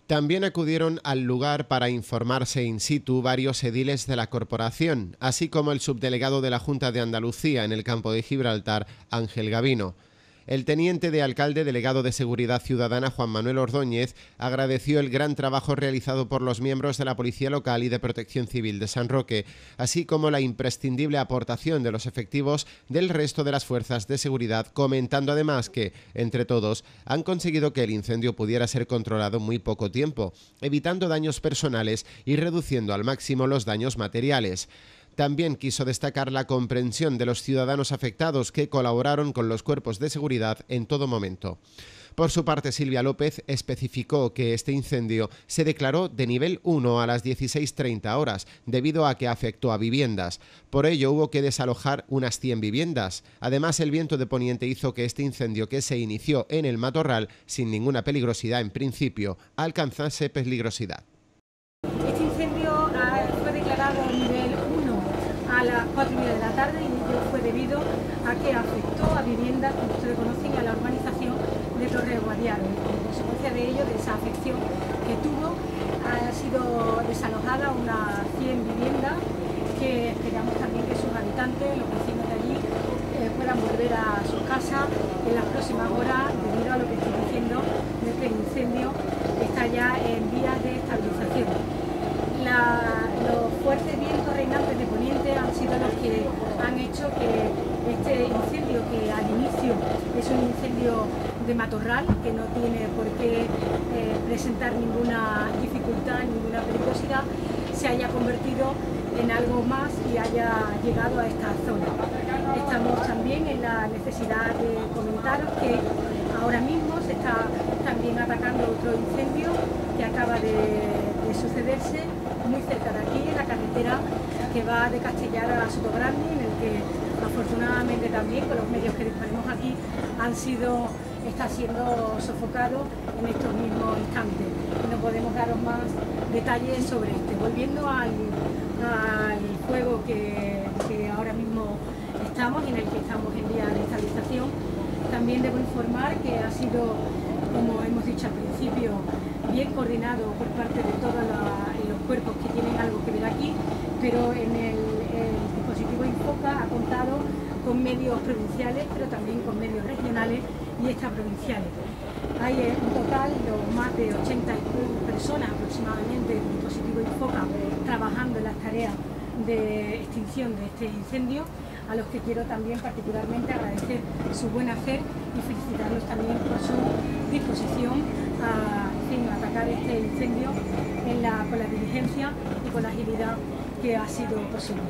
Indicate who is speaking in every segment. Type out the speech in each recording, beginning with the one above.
Speaker 1: También acudieron al lugar para informarse in situ varios ediles de la corporación, así como el subdelegado de la Junta de Andalucía en el campo de Gibraltar, Ángel Gavino. El teniente de alcalde delegado de Seguridad Ciudadana, Juan Manuel Ordóñez, agradeció el gran trabajo realizado por los miembros de la Policía Local y de Protección Civil de San Roque, así como la imprescindible aportación de los efectivos del resto de las fuerzas de seguridad, comentando además que, entre todos, han conseguido que el incendio pudiera ser controlado en muy poco tiempo, evitando daños personales y reduciendo al máximo los daños materiales. También quiso destacar la comprensión de los ciudadanos afectados que colaboraron con los cuerpos de seguridad en todo momento. Por su parte, Silvia López especificó que este incendio se declaró de nivel 1 a las 16:30 horas, debido a que afectó a viviendas. Por ello, hubo que desalojar unas 100 viviendas. Además, el viento de poniente hizo que este incendio, que se inició en el matorral sin ninguna peligrosidad en principio, alcanzase peligrosidad.
Speaker 2: Este incendio fue declarado nivel 1 a las 4:30 de la tarde y ello fue debido a que afectó a viviendas, como ustedes conocen, a la urbanización de Torre Guadiaro. Como consecuencia de ello, de esa afección que tuvo, ha sido desalojada unas 100 viviendas que esperamos también que sus habitantes, los vecinos de allí, puedan volver a sus casas en las próximas horas, debido a lo que estoy diciendo de que el incendio está ya en vías de estabilización. Los fuertes vientos reinantes de poniente han sido los que han hecho que este incendio, que al inicio es un incendio de matorral, que no tiene por qué presentar ninguna dificultad, ninguna peligrosidad, se haya convertido en algo más y haya llegado a esta zona. Estamos también en la necesidad de comentaros que ahora mismo se está también atacando otro incendio que acaba de sucederse muy cerca de aquí, en la carretera que va de Castellar a Sotogrande, en el que afortunadamente también con los medios que disponemos aquí está siendo sofocado en estos mismos instantes. No podemos daros más detalles sobre este. Volviendo al fuego que ahora mismo estamos, en el que estamos en vía de estabilización, también debo informar que ha sido, como hemos dicho al principio, bien coordinado por parte de todos los cuerpos que tienen algo que ver aquí, pero en el dispositivo Infoca ha contado con medios provinciales, pero también con medios regionales y extraprovinciales. Hay un total de más de 80 personas aproximadamente del dispositivo Infoca trabajando en las tareas de extinción de este incendio, a los que quiero también particularmente agradecer su buen hacer y felicitarlos también por su disposición a atacar este incendio con la diligencia y con la agilidad que ha sido posible.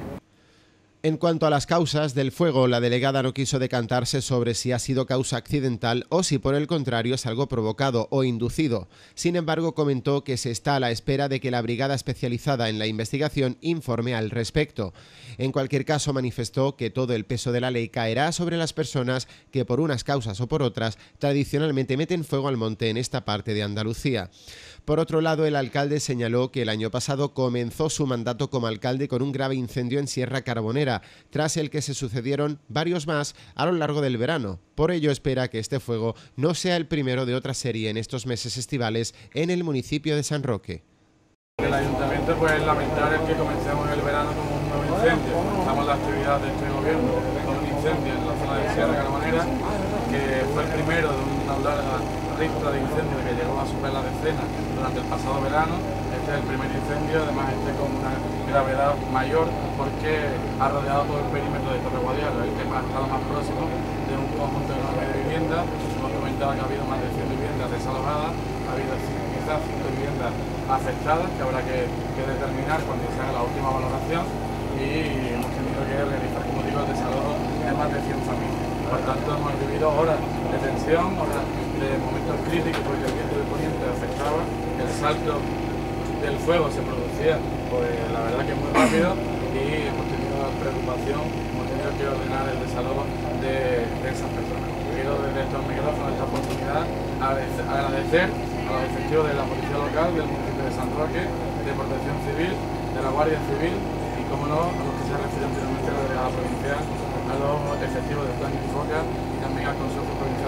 Speaker 1: En cuanto a las causas del fuego, la delegada no quiso decantarse sobre si ha sido causa accidental o si por el contrario es algo provocado o inducido. Sin embargo, comentó que se está a la espera de que la brigada especializada en la investigación informe al respecto. En cualquier caso, manifestó que todo el peso de la ley caerá sobre las personas que por unas causas o por otras tradicionalmente meten fuego al monte en esta parte de Andalucía. Por otro lado, el alcalde señaló que el año pasado comenzó su mandato como alcalde con un grave incendio en Sierra Carbonera, tras el que se sucedieron varios más a lo largo del verano. Por ello, espera que este fuego no sea el primero de otra serie en estos meses estivales en el municipio de San Roque.
Speaker 3: El ayuntamiento pues lamentar el que comencemos el verano con un nuevo incendio. Comenzamos la actividad de este gobierno con un incendio en la zona de Sierra Carbonera, que fue el primero de una larga lista de incendios que llegó a superar la decena durante el pasado verano. Este es el primer incendio, además con una gravedad mayor porque ha rodeado todo el perímetro de Torre Guadiaro, el que ha estado más próximo de un conjunto enorme de viviendas. Hemos comentado que ha habido más de 100 viviendas desalojadas, ha habido quizás 100 viviendas afectadas, que habrá que determinar cuando se haga la última valoración, y hemos tenido que realizar, como digo, el desalojo de más de 100 familias. Por tanto, hemos vivido horas de tensión, horas de momentos críticos, porque el viento de poniente afectaba, el salto del fuego se producía, pues la verdad que muy rápido, y hemos tenido preocupación, hemos tenido que ordenar el desalojo de esas personas. Quiero desde estos micrófonos, esta oportunidad, agradecer a los efectivos de la Policía Local, del municipio de San Roque, de Protección Civil, de la Guardia Civil y, como no, a los que se refieren anteriormente a la delegada provincial, a los efectivos del Plan Infoca y también al Consejo Provincial de Bosco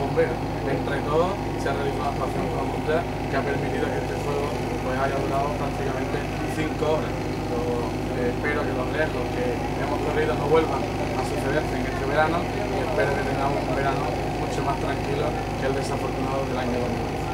Speaker 3: bomberos. Entre todos se ha realizado una actuación conjunta que ha permitido que este fuego pues haya durado prácticamente 5 horas. Espero que los riesgos que hemos corrido no vuelvan a sucederse en este verano y espero que tengamos un verano mucho más tranquilo que el desafortunado del año 2020.